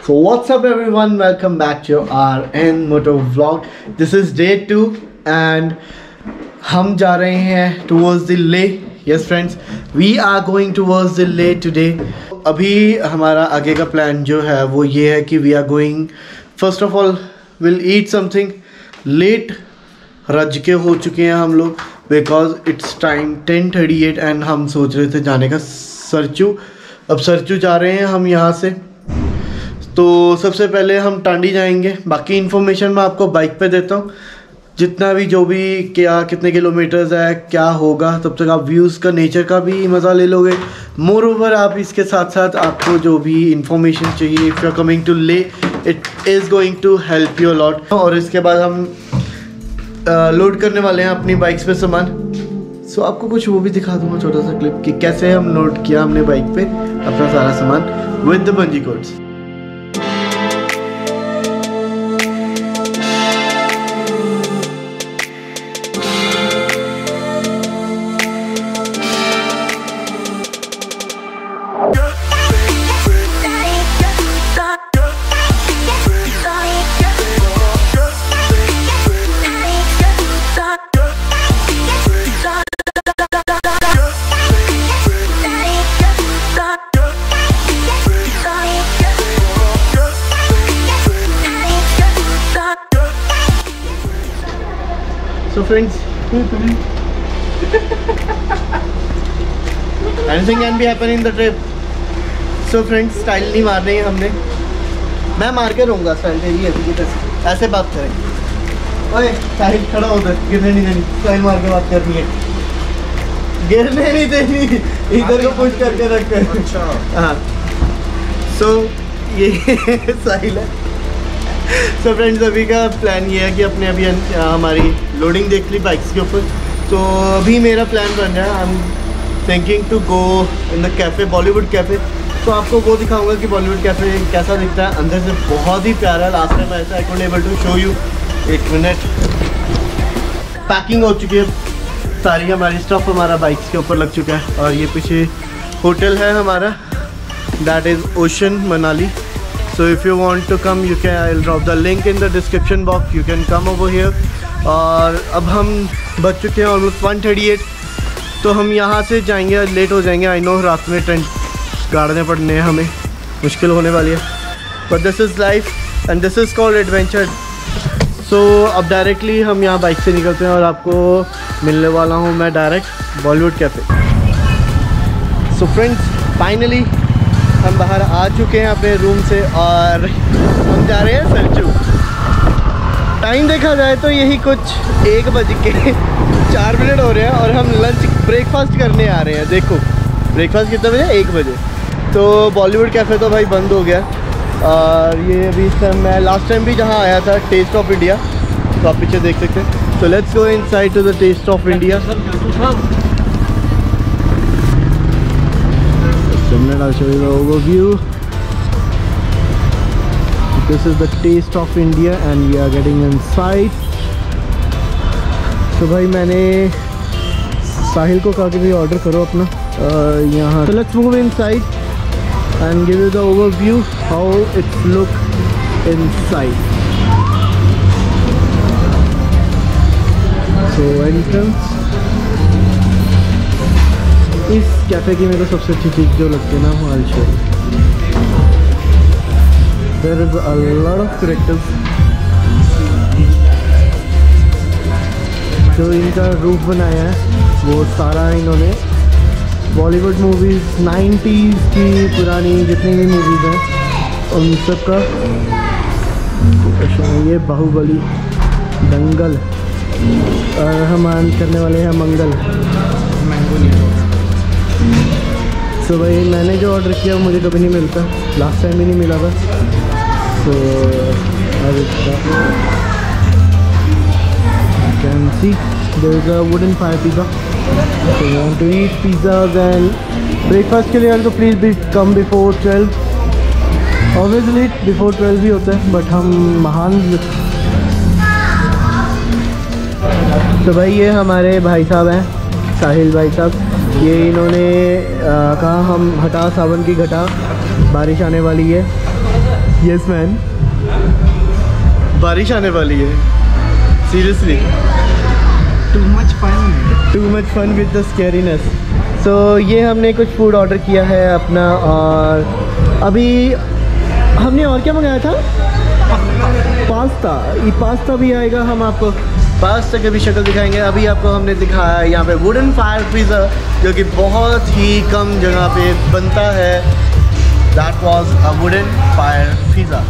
So what's up everyone, welcome back to our N Moto vlog. This is day 2 and हम जा रहे हैं towards the Leh. Yes friends, we are going towards the Leh today. अभी हमारा आगे का plan जो है वो ये है कि we are going, first of all we'll eat something. Late रज के हो चुके हैं हम लोग because it's time 10:38 and हम सोच रहे थे जाने का सरचू. अब सरचू जा रहे हैं हम यहाँ से. तो सबसे पहले हम टांडी जाएंगे. बाकी इन्फॉर्मेशन मैं आपको बाइक पे देता हूँ, जितना भी जो भी क्या कितने किलोमीटर्स है क्या होगा, तब तक आप व्यूज़ का नेचर का भी मज़ा ले लोगे. मोर ओवर आप इसके साथ साथ आपको जो भी इंफॉर्मेशन चाहिए, if you are coming to Leh, it is going to help you lot. और इसके बाद हम लोड करने वाले हैं अपनी बाइक्स पे सामान. सो आपको कुछ वो भी दिखा दूँगा, छोटा सा क्लिप कि कैसे हम लोड किया हमने बाइक पे अपना सारा सामान with the bungee cords. So friends, anything can be happen in the trip. So friends, style नहीं मार रही है हमने. मैं मार के रहूँगा स्टाइल तेरी ऐसे बात करें. ओए साहिल खड़ा उधर, गिरने नहीं देनी. स्टाइल मार के बात करनी है, गिरने नहीं देनी. इधर को पुश करके रखते हैं. अच्छा हाँ. So ये साहिल है. सो फ्रेंड्स, अभी का प्लान ये है कि अपने अभी हमारी लोडिंग देख ली बाइक्स के ऊपर. तो अभी मेरा प्लान बन रहा है, I am thinking to go in the cafe, Bollywood cafe. तो आपको वो दिखाऊंगा कि बॉलीवुड कैफ़े कैसा दिखता है. अंदर से बहुत ही प्यारा. लास्ट टाइम ऐसा I couldn't able to show you. एक मिनट. पैकिंग हो चुकी है सारी, हमारी स्टफ हमारा बाइक्स के ऊपर लग चुका है. और ये पीछे होटल है हमारा, that is Ocean Manali. So if you want to come, you can, I'll drop the link in the description box. You can come over here. और अब हम बच चुके हैं ऑलमोस्ट 1:38. तो हम यहाँ से जाएंगे, लेट हो जाएंगे. आई नो रात में टेंट गाड़ने पड़ने हैं हमें, मुश्किल होने वाली है. But this is life and this is called adventure. So अब डायरेक्टली हम यहाँ बाइक से निकलते हैं और आपको मिलने वाला हूँ मैं direct Bollywood cafe. So friends, finally हम बाहर आ चुके हैं अपने रूम से और हम जा रहे हैं सरचू. टाइम देखा जाए तो यही कुछ 1:04 हो रहे हैं और हम लंच ब्रेकफास्ट करने आ रहे हैं. देखो ब्रेकफास्ट कितने बजे, 1 बजे. तो बॉलीवुड कैफ़े तो भाई बंद हो गया. और ये अभी मैं लास्ट टाइम भी जहाँ आया था, टेस्ट ऑफ इंडिया, तो आप पीछे देख सकते हैं. तो let's go inside to the taste of India. I'll show you the overview. This is the taste of India and we are getting inside. तो भाई मैंने साहिल को कहा कि भी ऑर्डर करो अपना यहाँ. So let's move inside and give you the overview how it look inside. So entrance. इस कैफ़े की मेरे को सबसे अच्छी चीज़ जो लगती है ना, वो I'll show you. There is a lot of characters. जो इनका रूफ बनाया है वो सारा इन्होंने बॉलीवुड मूवीज़ 90s की पुरानी जितनी भी मूवीज़ हैं उन सब का. ये बाहुबली, दंगल, और हम करने वाले हैं मंगल. तो भाई मैंने जो ऑर्डर किया मुझे कभी नहीं मिलता, लास्ट टाइम भी नहीं मिला था. तो can see there is a wooden fire pizza. So you want to eat pizzas and breakfast के लिए तो please be come before 12. Obviously before 12 भी होता है, बट हम महान. तो भाई ये हमारे भाई साहब हैं, साहिल भाई साहब. ये इन्होंने कहा हम हटा सावन की घटा, बारिश आने वाली है. यस मैन, बारिश आने वाली है seriously. Too much fun with the scariness. So ये हमने कुछ फूड ऑर्डर किया है अपना, और अभी हमने और क्या मंगाया था? पास्ता। ये पास्ता भी आएगा, हम आपको पास्ता की भी शक्ल दिखाएंगे। अभी आपको हमने दिखाया है यहाँ पे वुडन फायर पिज़्ज़ा, जो कि बहुत ही कम जगह पे बनता है। That was a wooden fire pizza.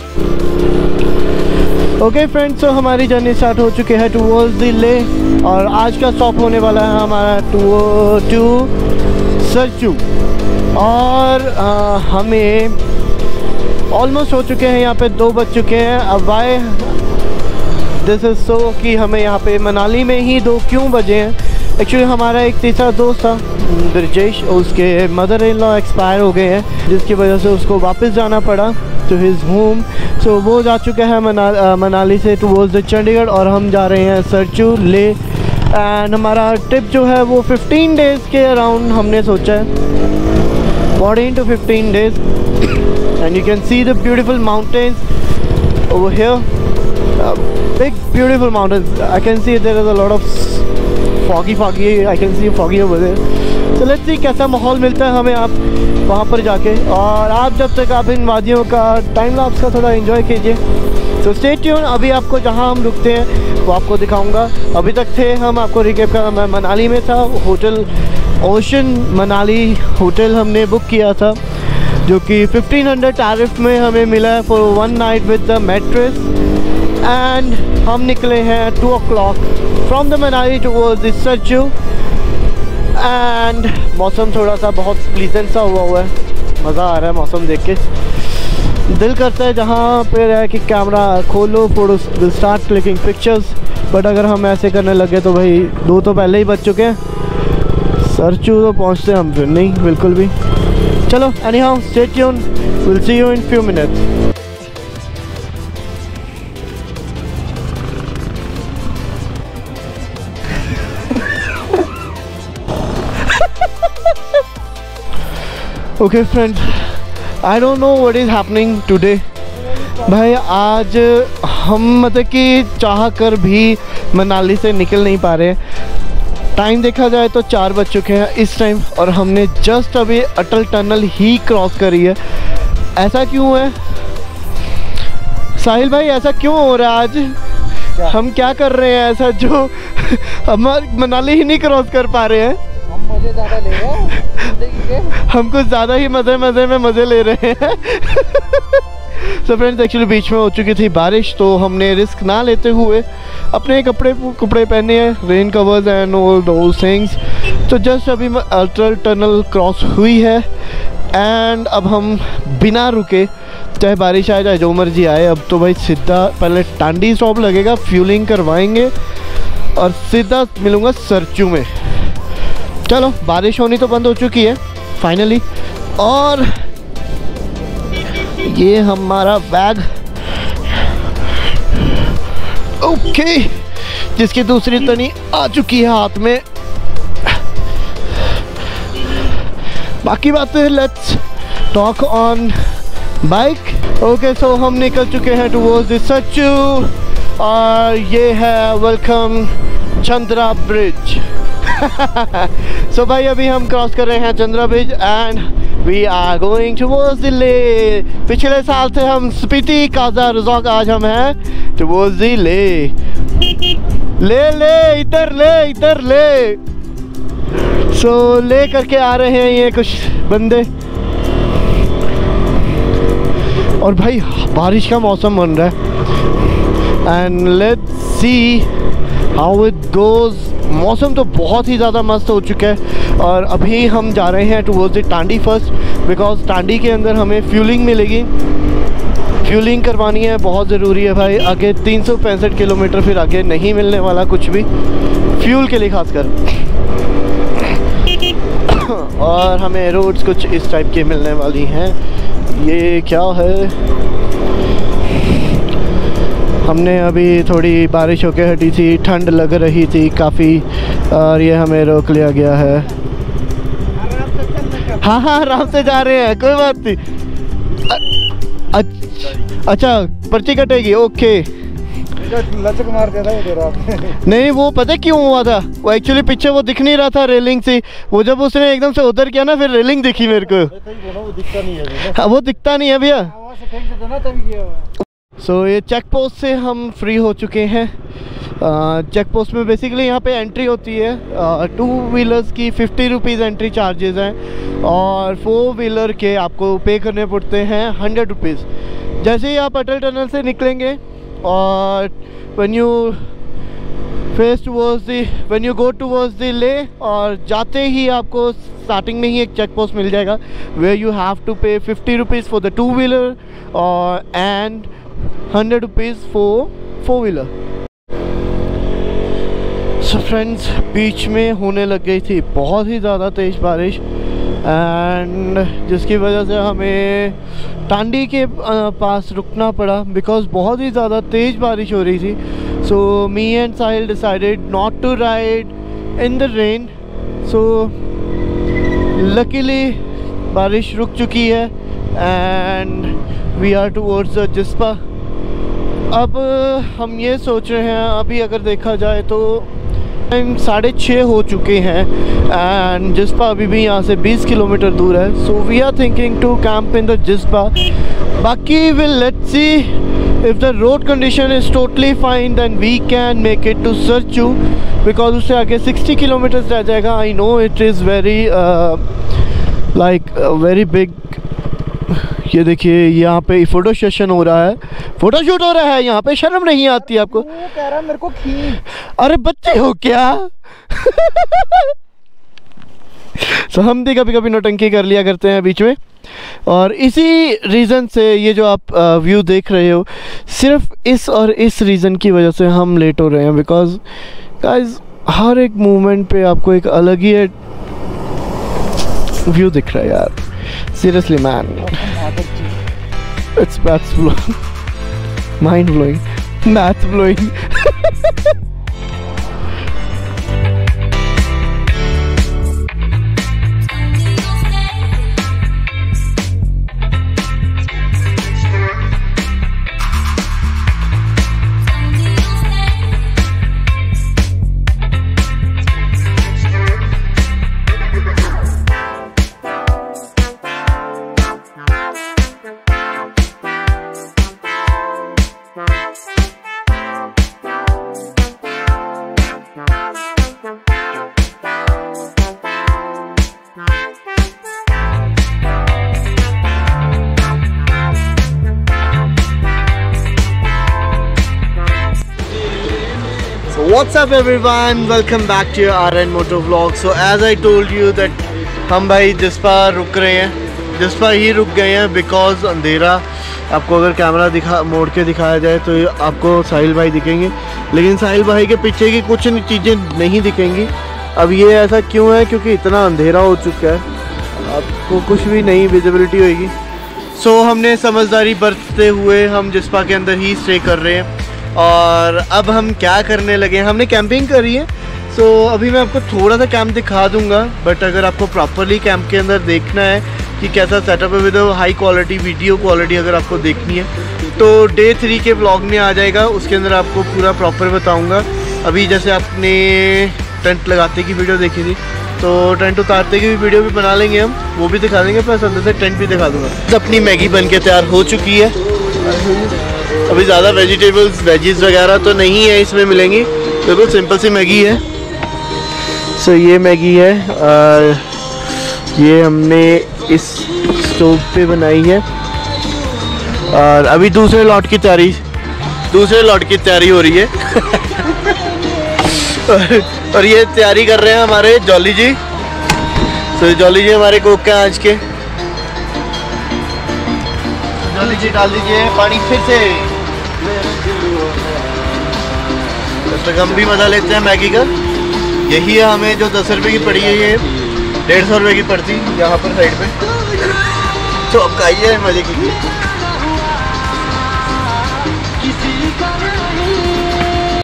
Okay friends, तो हमारी जर्नी स्टार्ट हो चुकी है टूवर्ड्स द ले, और आज का स्टॉप होने वाला है हमारा टू सरचू। और हमें ऑलमोस्ट हो चुके हैं, यहाँ पे 2 बज चुके हैं। अब वाई दिस इज़ सो कि हमें यहाँ पे मनाली में ही 2 क्यों बजे हैं? एक्चुअली हमारा एक तीसरा दोस्त था ब्रजेश, उसके मदर इन लॉ एक्सपायर हो गए हैं, जिसकी वजह से उसको वापस जाना पड़ा टू हिज होम। सो वो जा चुका है मनाली से टूवर्ड्स द चंडीगढ़, और हम जा रहे हैं सरचू ले। एंड हमारा ट्रिप जो है वो 15 डेज़ के अराउंड हमने सोचा है, 14 to 15 days। And you can see the beautiful mountains over here, big beautiful mountains. I can see there is a lot of foggy, I can see foggy over there. So let's see कैसा माहौल मिलता है हमें आप वहाँ पर जाके, और आप जब तक आप इन वादियों का टाइम लैप्स का थोड़ा एंजॉय कीजिए। So stay tuned. अभी आपको जहाँ हम रुकते हैं वो आपको दिखाऊंगा। अभी तक थे हम, आपको रिकेप का, मैं मनाली में था, होटल ओशन मनाली होटल हमने बुक किया था, जो कि 1500 टैरिफ में हमें मिला है for 1 night with the mattress. And हम निकले हैं 2 o'clock from the Manali towards the Sarchu. And मौसम थोड़ा सा बहुत प्लीजेंट सा हुआ है, मज़ा आ रहा है मौसम देख के। दिल करता है जहाँ पे रह कि कैमरा खोलो, photo will start clicking pictures, but अगर हम ऐसे करने लगे तो भाई 2 तो पहले ही बज चुके हैं। सरचू तो पहुँचते हम फिर नहीं बिल्कुल भी। चलो, anyhow, stay tuned. We'll see you in few minutes. Okay friends, I don't know what is happening today. भाई आज हम मतलब कि चाह कर भी मनाली से निकल नहीं पा रहे हैं। टाइम देखा जाए तो 4 बज चुके हैं इस टाइम, और हमने जस्ट अभी अटल टनल ही क्रॉस करी है। ऐसा क्यों है साहिल भाई, ऐसा क्यों हो रहा है आज? हम क्या कर रहे हैं ऐसा जो हम मनाली ही नहीं क्रॉस कर पा रहे हैं? हम मज़े ज़्यादा ले रहे हैं जिंदगी के, हम कुछ ज़्यादा ही मज़े में मज़े ले रहे हैं। सो फ्रेंड्स, एक्चुअली बीच में हो चुकी थी बारिश, तो हमने रिस्क ना लेते हुए अपने कपड़े पहने हैं, rain covers and all those things. तो जस्ट अभी अटल टनल क्रॉस हुई है, एंड अब हम बिना रुके, चाहे बारिश आए चाहे जो मर्जी आए, अब तो भाई सीधा पहले टांडी स्टॉप लगेगा, फ्यूलिंग करवाएंगे और सीधा मिलूँगा सरचू में। चलो, बारिश होनी तो बंद हो चुकी है फाइनली, और ये हमारा बैग ओके, जिसकी दूसरी तनी आ चुकी है हाथ में। बाकी बातें let's talk on bike. Okay, so हम निकल चुके हैं टुवर्ड्स द सरचू, और ये है वेलकम चंद्रा ब्रिज। सो भाई अभी हम क्रॉस कर रहे हैं Chandra bridge, and we are going towards the Leh. पिछले साल थे हम स्पीति काजा रिजॉर्ट, आज हम हैं टुवर्ड्स द ले। ले इधर ले। सो ले करके आ रहे हैं ये कुछ बंदे, और भाई बारिश का मौसम बन रहा है, and let's see how it goes. मौसम तो बहुत ही ज़्यादा मस्त हो चुका है, और अभी हम जा रहे हैं towards the Tandi first, because Tandi के अंदर हमें फ्यूलिंग मिलेगी। फ्यूलिंग करवानी है, बहुत ज़रूरी है भाई। आगे 365 किलोमीटर फिर आगे नहीं मिलने वाला कुछ भी फ्यूल के लिए खासकर। और हमें रोड्स कुछ इस टाइप की मिलने वाली हैं। ये क्या है, हमने अभी थोड़ी बारिश होके हटी थी, ठंड लग रही थी काफ़ी, और ये हमें रोक लिया गया है। हाँ आराम से जा रहे हैं, कोई बात नहीं। अच्छा पर्ची कटेगी, ओके। लचक मार दिया था वो तेरा आपने। नहीं वो पता क्यों हुआ था, वो एक्चुअली पीछे वो दिख नहीं रहा था रेलिंग से, वो जब उसने एकदम से उधर किया ना फिर रेलिंग दिखी मेरे को। वो दिखता नहीं है। हाँ वो दिखता नहीं है भैया। आवाज से फेंक देता ना तभी किया हुआ। सो ये चेक पोस्ट से हम फ्री हो चुके हैं। चेक पोस्ट में बेसिकली यहाँ पे एंट्री होती है, 2 व्हीलर्स की 50 रुपीज़ एंट्री चार्जेस हैं और 4 व्हीलर के आपको पे करने पड़ते हैं 100 रुपीज़। जैसे ही आप अटल टनल से निकलेंगे और when you go towards the ले, और जाते ही आपको स्टार्टिंग में ही एक चेक पोस्ट मिल जाएगा where you have to pay 50 rupees for the 2 wheeler and 100 rupees for 4 wheeler। So friends बीच में होने लग गई थी बहुत ही ज़्यादा तेज़ बारिश, एंड जिसकी वजह से हमें टांडी के पास रुकना पड़ा बिकॉज बहुत ही ज़्यादा तेज़ बारिश हो रही थी। So me and Sahil decided not to ride in the rain. So luckily बारिश रुक चुकी है and we are towards Jispa. अब हम ये सोच रहे हैं, अभी अगर देखा जाए तो टाइम 6:30 हो चुके हैं एंड जिस्पा अभी भी यहाँ से 20 किलोमीटर दूर है। So we are thinking to camp in the Jispa. बाकी will let's see if the road condition is totally fine then we can make it to Sarchu, because उससे आगे 60 किलोमीटर्स रह जाएगा। I know it is very like very big. ये देखिए यहाँ पे photo session हो रहा है, फ़ोटो शूट हो रहा है यहाँ पे। शर्म नहीं आती आपको? वो कह रहा मेरे को खींच। अरे बच्चे हो क्या? तो हम भी कभी कभी नौटंकी कर लिया करते हैं बीच में, और इसी रीज़न से ये जो आप व्यू देख रहे हो, सिर्फ इस और इस रीज़न की वजह से हम लेट हो रहे हैं। बिकॉज गाइस हर एक मूवमेंट पे आपको एक अलग ही व्यू दिख रहा है यार। Seriously man, it's math blowing, mind blowing, math blowing। What's up everyone, welcome back to your RN Moto Vlog। So as I told you that हम भाई जिस्पा रुक रहे हैं, जिस्पा ही रुक गए हैं बिकॉज अंधेरा। आपको अगर कैमरा मोड़ के दिखाया जाए तो आपको साहिल भाई दिखेंगे, लेकिन साहिल भाई के पीछे की कुछ चीज़ें नहीं दिखेंगी। अब ये ऐसा क्यों है? क्योंकि इतना अंधेरा हो चुका है, आपको कुछ भी नहीं विजिबिलिटी होगी। सो हमने समझदारी बरतते हुए हम जिस्पा के अंदर ही स्टे कर रहे हैं। और अब हम क्या करने लगे हैं, हमने कैंपिंग करी है। सो अभी मैं आपको थोड़ा सा कैंप दिखा दूंगा, बट अगर आपको प्रॉपरली कैंप के अंदर देखना है कि कैसा सेटअप है with high quality video quality अगर आपको देखनी है तो डे 3 के व्लॉग में आ जाएगा। उसके अंदर आपको पूरा प्रॉपर बताऊंगा। अभी जैसे आपने टेंट लगाते की वीडियो देखी थी, तो टेंट उतारते की भी वीडियो भी बना लेंगे हम, वो भी दिखा देंगे, प्लस अंदर से टेंट भी दिखा दूँगा। अपनी मैगी बन के तैयार हो चुकी है। अभी ज़्यादा वेजीज वगैरह तो नहीं है इसमें मिलेंगी, बिल्कुल सिंपल सी मैगी है। सो ये मैगी है, ये हमने इस स्टोव पे बनाई है। और अभी दूसरे लॉट की तैयारी हो रही है। और ये तैयारी कर रहे हैं हमारे जॉली जी। तो जॉली जी हमारे कोक हैं आज के। जॉली जी डाल दीजिए पानी फिर से। तो हम भी मज़ा लेते हैं मैगी का। यही है हमें जो 10 रुपये की पड़ी है, ये 150 रुपये की पड़ती यहाँ पर साइड पे। तो अब खाइए, मज़े कीजिए।